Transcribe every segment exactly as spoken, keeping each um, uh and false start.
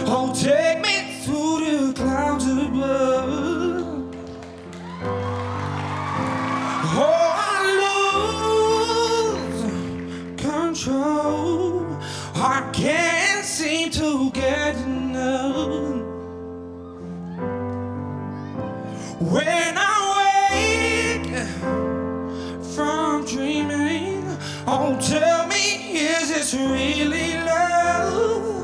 Oh, take me through the clouds above. Oh, I lose control. I can't seem to get enough. When I wake from dreaming, oh, tell me, is this really love?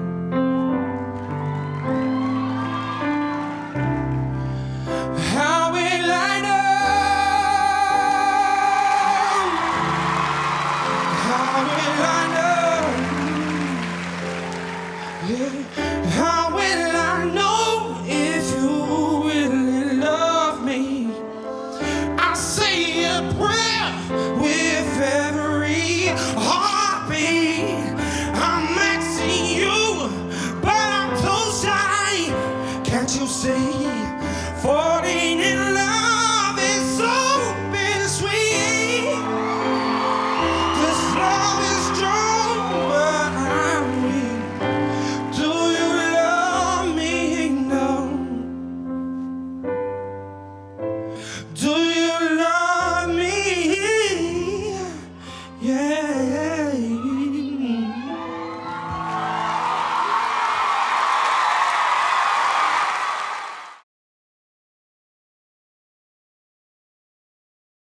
How will I know? How will I know? Yeah. How will I know if